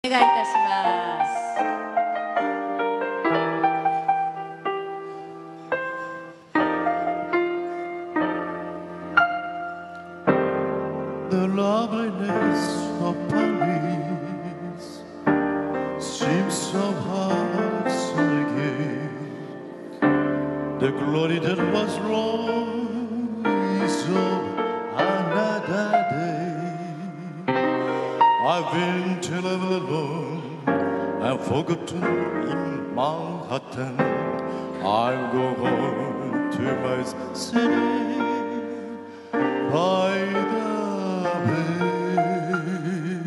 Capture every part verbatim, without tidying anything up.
お願いいたします。 The loveliness of Paris seems so hard so again. The glory that was wrong is of another day. I've been terrible alone and forgotten in Manhattan. I'll go home to my city by the bay.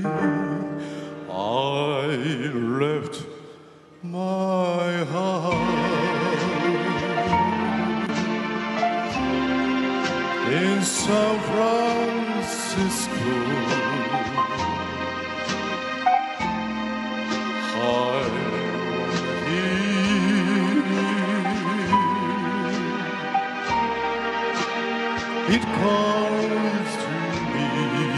I left my heart in San Francisco. It calls to me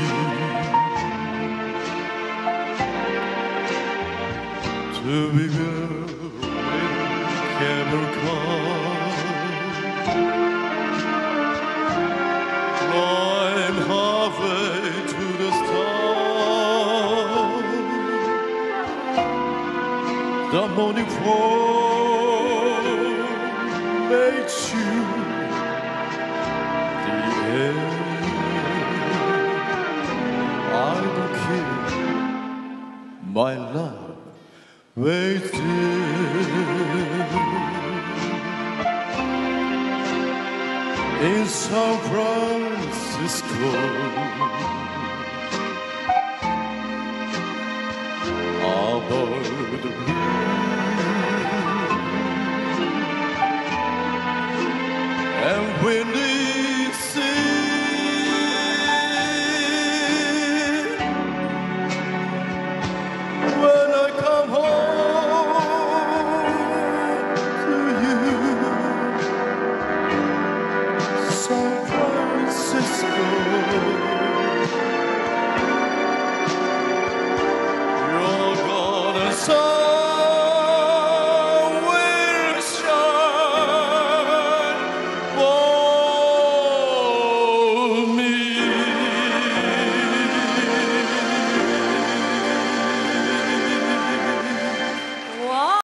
to be girl with cable car, climb halfway to the stars. The morning fall made you I don't care, my love waits in San Francisco. Above the blue and windy sea. When I come home to you, San Francisco.